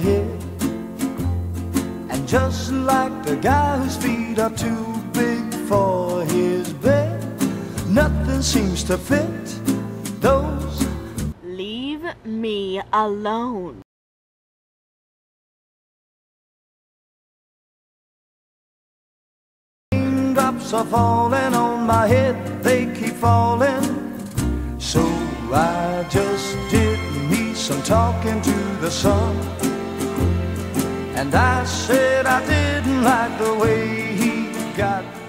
head. And just like the guy whose feet are too big for his bed, nothing seems to fit those. Leave me alone. Raindrops are falling on my head, they keep falling. So I just did me some talking to the sun. And I said I didn't like the way he got